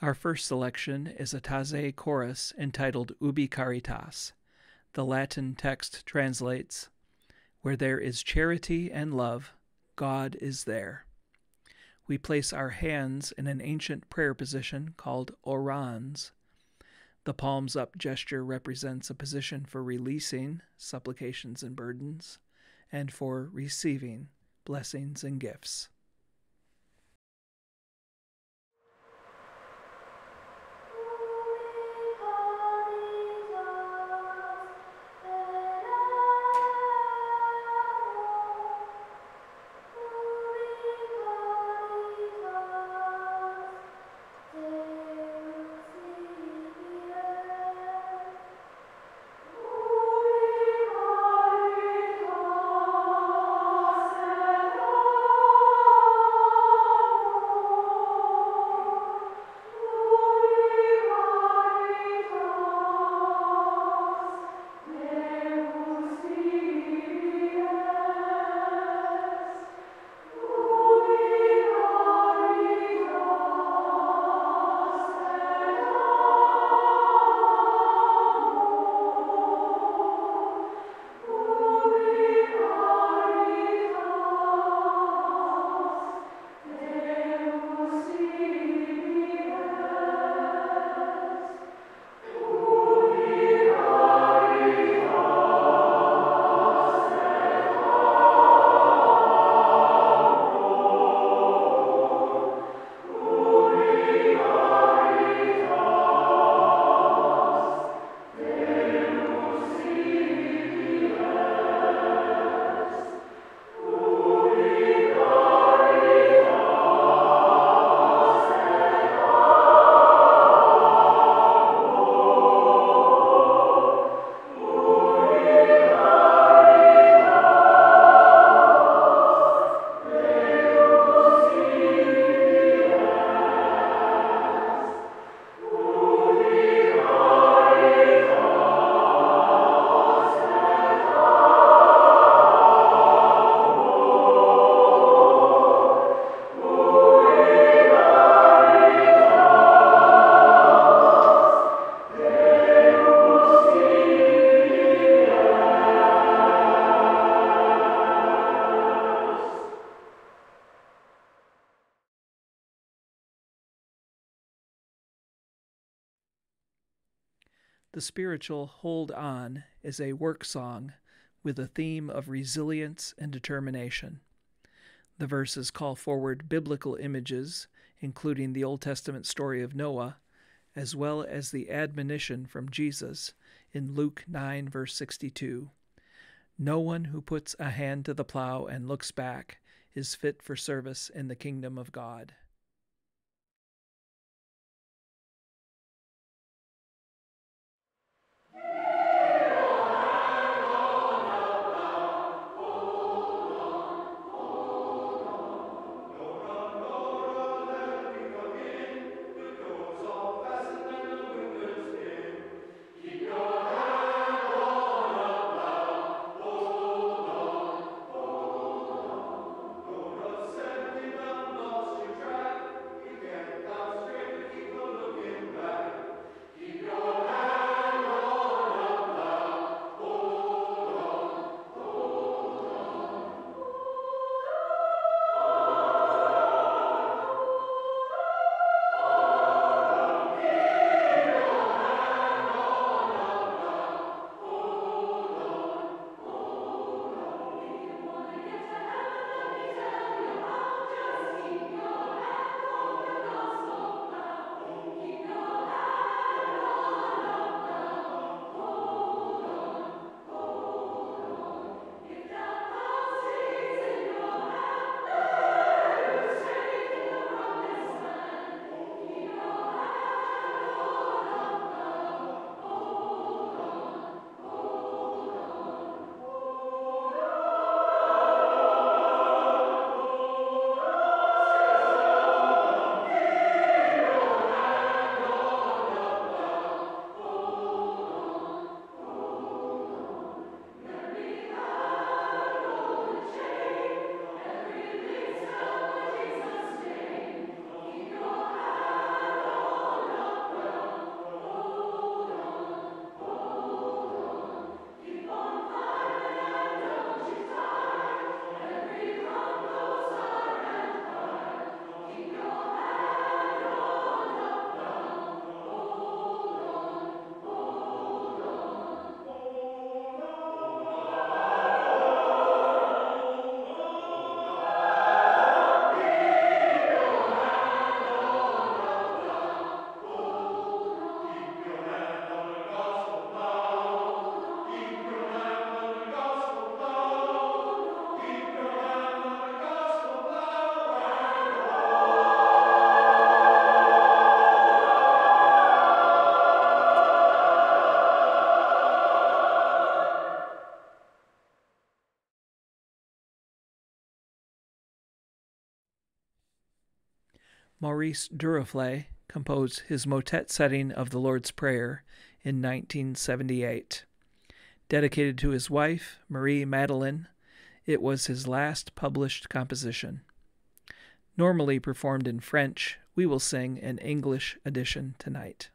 Our first selection is a Taizé chorus entitled Ubi Caritas. The Latin text translates, "Where there is charity and love, God is there." We place our hands in an ancient prayer position called orans. The palms up gesture represents a position for releasing supplications and burdens, and for receiving blessings and gifts. The spiritual Hold On is a work song with a theme of resilience and determination. The verses call forward biblical images, including the Old Testament story of Noah, as well as the admonition from Jesus in Luke 9, verse 62. No one who puts a hand to the plow and looks back is fit for service in the kingdom of God. Senti dal nostro Maurice Duruflé composed his motet setting of the Lord's Prayer in 1978. Dedicated to his wife, Marie Madeleine, it was his last published composition. Normally performed in French, we will sing an English edition tonight.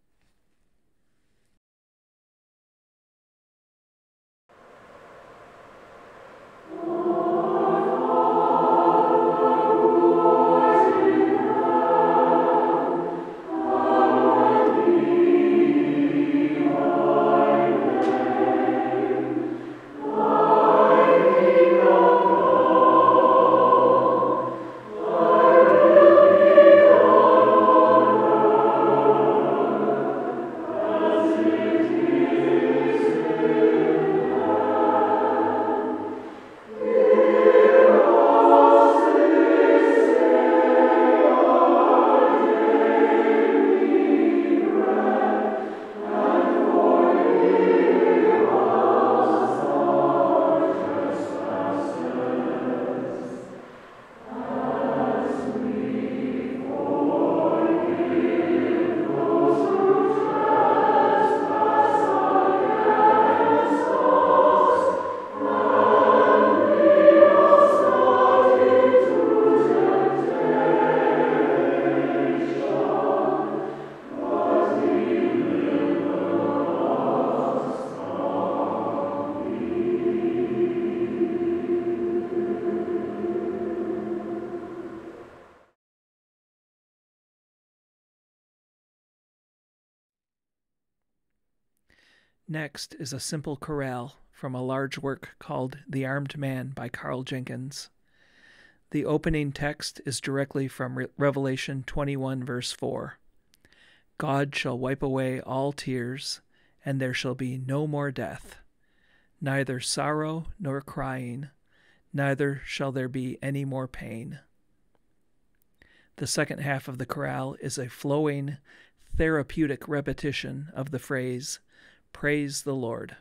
Next is a simple chorale from a large work called The Armed Man by Carl Jenkins. The opening text is directly from Revelation 21, verse 4. God shall wipe away all tears, and there shall be no more death, neither sorrow nor crying, neither shall there be any more pain. The second half of the chorale is a flowing, therapeutic repetition of the phrase, Praise the Lord.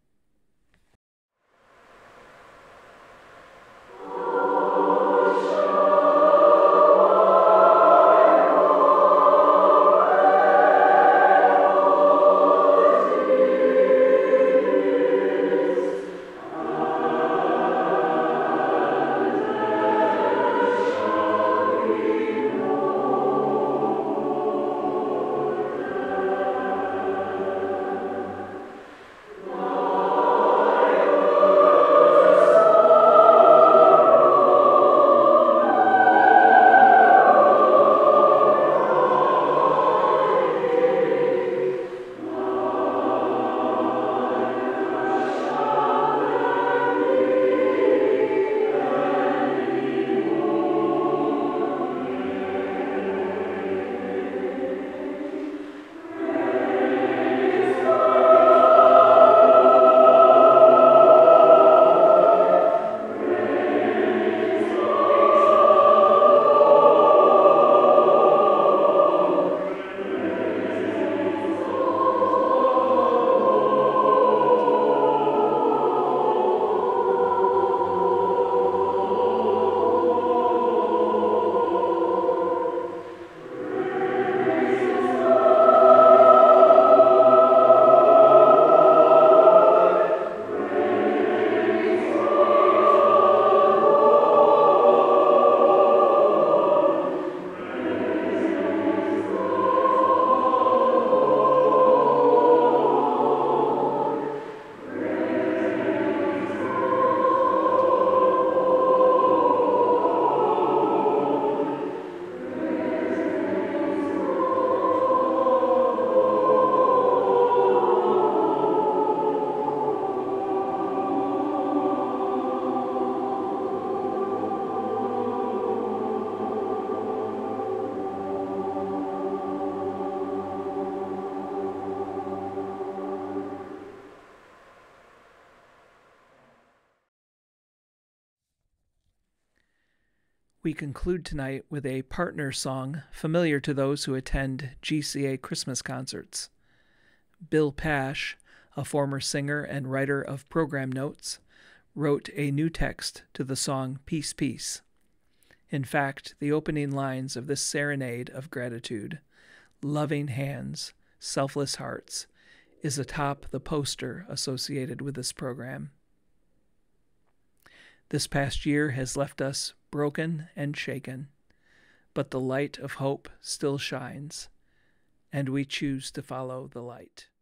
We conclude tonight with a partner song familiar to those who attend GCA Christmas concerts. Bill Pash, a former singer and writer of program notes, wrote a new text to the song Peace, Peace. In fact, the opening lines of this serenade of gratitude, "Loving hands, selfless hearts," is atop the poster associated with this program. This past year has left us broken and shaken, but the light of hope still shines, and we choose to follow the light.